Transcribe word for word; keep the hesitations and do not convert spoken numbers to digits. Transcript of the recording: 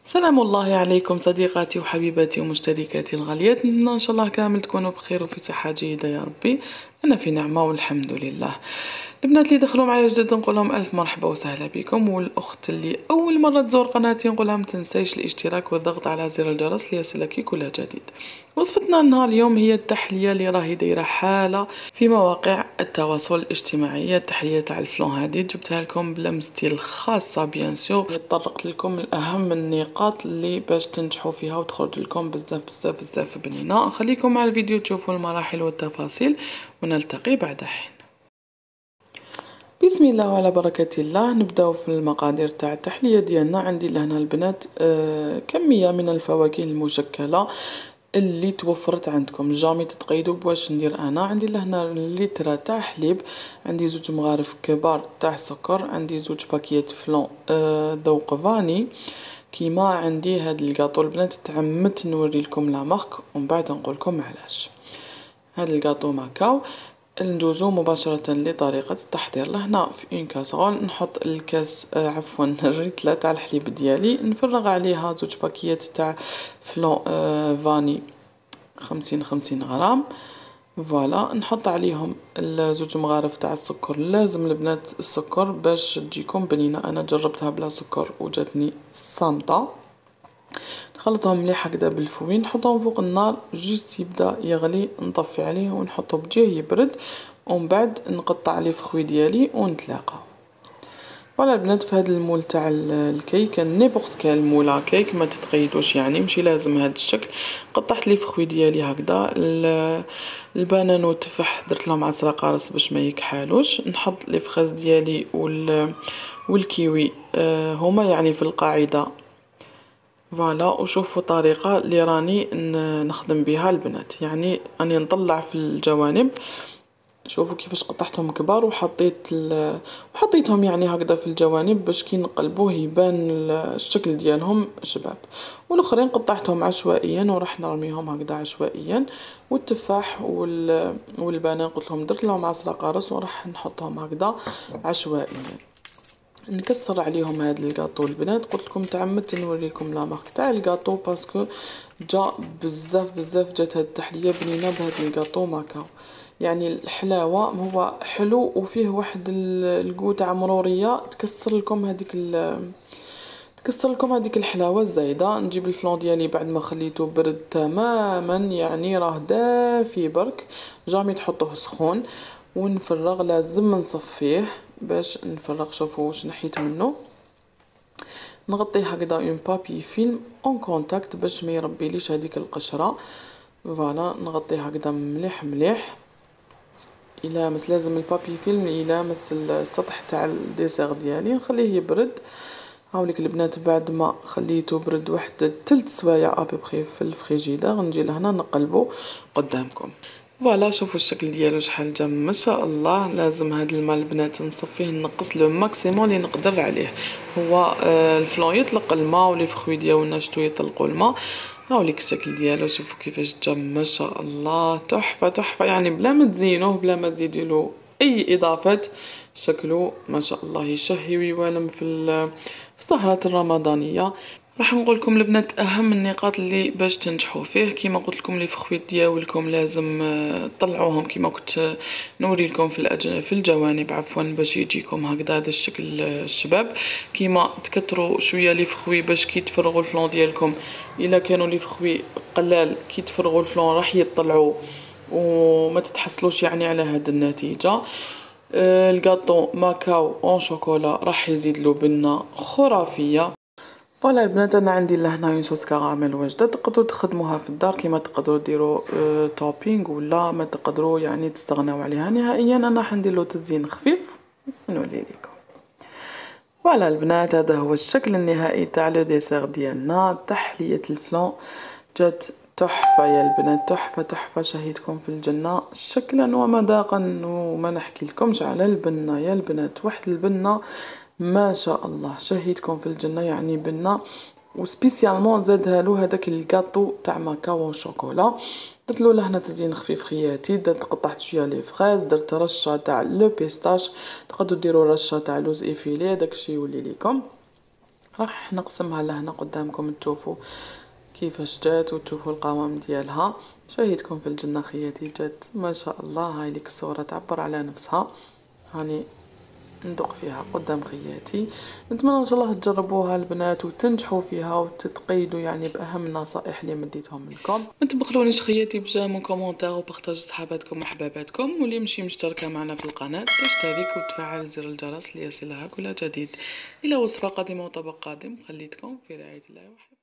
سلام الله عليكم صديقاتي وحبيباتي ومشتركاتي الغاليات، نتمنى ان شاء الله كامل تكونوا بخير وفي صحة جيدة يا ربي. انا في نعمة والحمد لله. البنات اللي دخلوا معايا جديد نقول لهم الف مرحبا وسهلا بكم، والاخت اللي اول مرة تزور قناتي نقولها ما تنسيش الاشتراك والضغط على زر الجرس ليصلك كل جديد. وصفتنا النهار اليوم هي التحلية اللي راهي دايرة حالة في مواقع التواصل الاجتماعي. التحلية تاع الفلون هذه جبتها لكم بلمستي الخاصة بيان سور، طرقت لكم الاهم النقاط اللي باش تنجحوا فيها وتخرج لكم بزاف بزاف بزاف بنينة. خليكم مع الفيديو تشوفوا المراحل والتفاصيل ونلتقي بعد حين. بسم الله وعلى بركة الله. نبداو في المقادير تاع التحلية ديالنا. عندي لهنا البنات آه كمية من الفواكه المشكلة اللي توفرت عندكم، جامي تتقيدوا بواش ندير انا. عندي لهنا لتر تاع حليب، عندي زوج مغارف كبار تاع سكر، عندي زوج باكيات فلون آه ذوق فاني، كيما عندي هاد الكاطو. البنات تعمدت نوري لكم لا مارك ومن بعد نقول لكم علاش. هاد الكاطو ماكاو. ندوزو مباشرة لطريقة التحضير. لهنا في اون كاسرول نحط الكاس آه عفوا الريتلة تاع الحليب ديالي، نفرغ عليها زوج باكيات تاع فلون آه فاني خمسين خمسين غرام. فوالا نحط عليهم الزوج مغارف تاع السكر. لازم البنات السكر باش تجيكم بنينة، انا جربتها بلا سكر وجاتني صامتة. نخلطهم مليح هكذا بالفوين، نحطهم فوق النار جيست يبدا يغلي، نطفي عليه ونحطه بجيه يبرد، ومن بعد نقطع لي فخوي ديالي ونتلاقاو. فوالا البنات في هذا المول تاع الكيك نيبورت كال مولا كيك ما تتقيدوش، يعني ماشي لازم هذا الشكل. قطعت لي فخوي ديالي هكذا. البنان والتفاح درت لهم عصره قارص باش ما يكحالوش. نحط لي فخاز ديالي وال والكيوي آه هما يعني في القاعده. فوالا وشوفوا الطريقه اللي راني نخدم بها البنات، يعني راني نطلع في الجوانب. شوفوا كيفاش قطعتهم كبار وحطيت ال... وحطيتهم يعني هكذا في الجوانب باش كي نقلبوه يبان الشكل ديالهم شباب. والاخرين قطعتهم عشوائيا وراح نرميهم هكذا عشوائيا. والتفاح وال... والبنان قلت لهم درت لهم عصره قارص وراح نحطهم هكذا عشوائيا. نكسر عليهم هاد الكاطو. البنات قلت لكم تعمدت نوريكم لا مارك تاع الكاطو باسكو جا بزاف بزاف جات هاد التحليه بنينه بهاد الكاطو ماكاو. يعني الحلاوه هو حلو وفيه واحد الكو تاع مروريه تكسر لكم هذيك تكسر لكم هذيك الحلاوه الزايده. نجيب الفلون ديالي بعد ما خليته برد تماما، يعني راه دافي برك، جامي تحطوه سخون ونفرغ. لازم نصفيه باش نفرغ. شوفوا واش نحيت منه. نغطيه هكذا اون بابي فيلم اون كونتاكت باش ما يربيليش هذيك القشره. فوالا نغطيه هكذا مليح مليح يلامس، لازم البابي فيلم يلامس السطح تاع الديسير ديالي. نخليه يبرد. هاوليك البنات بعد ما خليته برد واحد تلت سوايع ابيبخي في الفريجيدار نجي لهنا نقلبه قدامكم. فوالا شوفوا الشكل ديالو شحال جا ما شاء الله. لازم هاد الماء البنات نصفيه نقص لو ماكسيموم اللي نقدر عليه. هو آه الفلون يطلق الماء ولي فخوي ديالنا شتو يطلقوا الماء. هاوليك الشكل ديالو شوفوا كيفاش جا ما شاء الله تحفه تحفه، يعني بلا ما تزينوه بلا ما تزيدوا اي اضافات. شكله ما شاء الله يشهي ويوالم في في السهرات الرمضانيه. راح نقول لكم البنات اهم النقاط اللي باش تنجحوا فيه. كيما قلت لكم لي فخويت ديالكم لازم تطلعوهم كيما كنت نوري لكم في الأج... في الجوانب عفوا باش يجيكم هكذا هذا الشكل الشباب. كيما تكثروا شويه لي فخوي باش كي تفرغوا الفلون ديالكم، الا كانوا لي فخوي قلال كي تفرغوا الفلون راح يطلعوا وما تتحصلوش يعني على هذه النتيجه. آه الكاطو ماكاو اون شوكولا راح يزيد له بنه خرافيه. فوالا البنات انا عندي لهنا صوص كراميل واجده، تقدروا تخدموها في الدار كيما تقدروا ديروا اه توبينغ ولا ما تقدروا يعني تستغناو عليها نهائيا. انا حندير له تزيين خفيف ونولي لكم. فوالا البنات هذا هو الشكل النهائي تاع لو ديسير ديالنا. تحليه الفلون جات تحفه يا البنات، تحفه تحفه شهيتكم في الجنه شكلا ومذاقا وما نحكي لكمش على البنه يا البنات. واحد البنه ما شاء الله شهيتكم في الجنه، يعني بنه. وسبيسيالمون زادها له هذاك الكاطو تاع ماكاو شوكولا. درت له لهنا تزيين خفيف خياتي، درت قطعت شويه لي فريز، درت رشه تاع لو بيستاش، تقدروا ديروا رشه تاع لوز ايفيلي داكشي يولي ليكم. راح نقسمها لهنا قدامكم تشوفوا كيفاش جات وتشوفوا القوام ديالها. شاهدكم في الجنة خياتي، جات ما شاء الله. هاي ليك الصورة تعبر على نفسها، هاني ندق فيها قدام خياتي. نتمنى ان شاء الله تجربوها البنات وتنجحوا فيها وتتقيدوا يعني باهم النصائح اللي مديتهم لكم. ما تبخلونيش خياتي بجام كومونتير وبارطاج صحاباتكم وحباباتكم، واللي مشي مشتركه معنا في القناه تشترك وتفعل زر الجرس ليصلها كل جديد. الى وصفه قادمه وطبق قادم، خليتكم في رعايه الله وحفظه.